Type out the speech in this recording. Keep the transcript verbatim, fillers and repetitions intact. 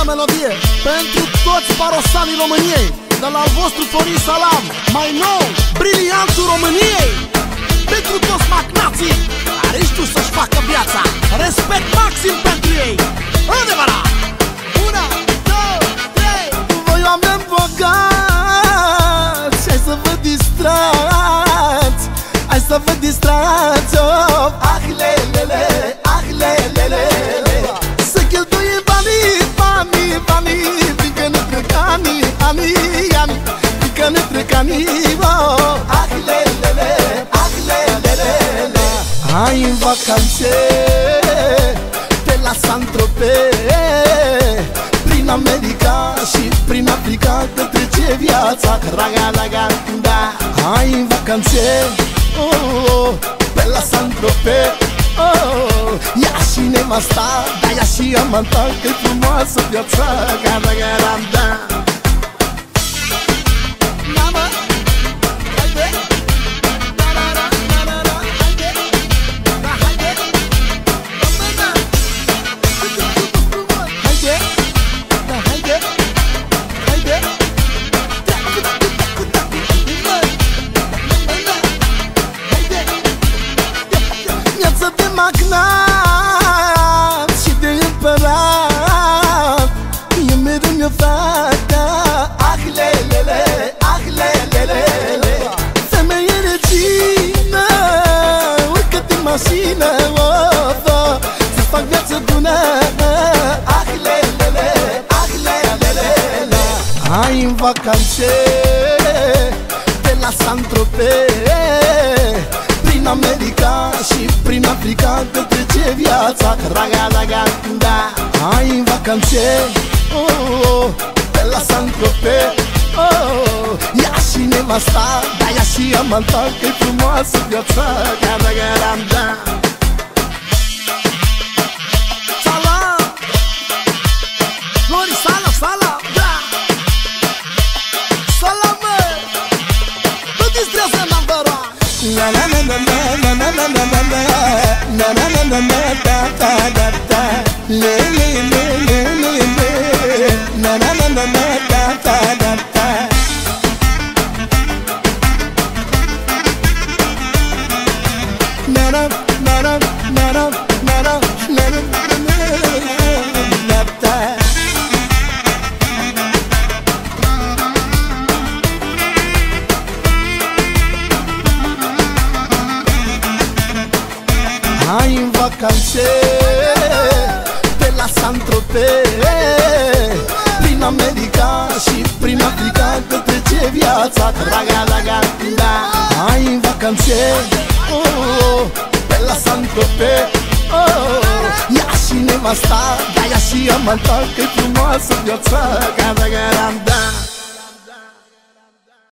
melodie pentru toți parosanii României, de la al vostru Florin Salam, mai nou, briliantul României. Pentru toți magnații care știu să-și facă viața, respect maxim pentru ei. Adevărat! Una, două, trei. Voi oameni bogați, hai să vă distrați, hai să vă distrați, oh. Ah, lelele, ah, lelele, să cheltuie banii, banii, banii, fiindcă ne trec anii, anii, anii, fiindcă ne trec anii, oh. Ah, lelele, ah, lelele, hai în vacanțe pe la Saint-Tropez, prin America și prin Africa, că trece viața, raga, raga, da. Hai în vacanțe, oh, oh, pe la Saint-Tropez, oh, ia și nevasta, da, ia și amanta, că-i frumoasă viața, raga, raga, da. Mamă, haide, da, da, da, da, da, da, haide, da, haide, da, haide, da, haide, haide, viață de magnat și de împărat, e mereu mi-o fata. Ah, lelele, ah, lelele, femeie regină, urcă-te în mașină, oh, oh, să-ți fac viață bună. Ah, lelele, ah, lelele, hai în vacanțe pe la Saint-Tropez, prin America și prin Africa, că trece viața, raga, raga, da. Hai în vacanțe, oh, oh, pe la Saint-Tropez, oh, ia și nevasta, da, ia și amanta, că-i frumoasă viața, raga, raga, da. Salam, Florin Salam, salam, da. Salam, mă, nu distrează number one. La la la la la la la la la la la la la la la da da da da le le le le le le la la la la la da da da da. Na na na na na na na na na na da. Hai în vacanțe pe la Saint-Tropez, prin America și prin Africa, că trece viața, raga, raga, da. Hai în vacanțe, oh, oh, pe la Saint-Tropez, oh, ia și nevasta, da, ia și amanta, că-i frumoasă viața, raga, raga, da.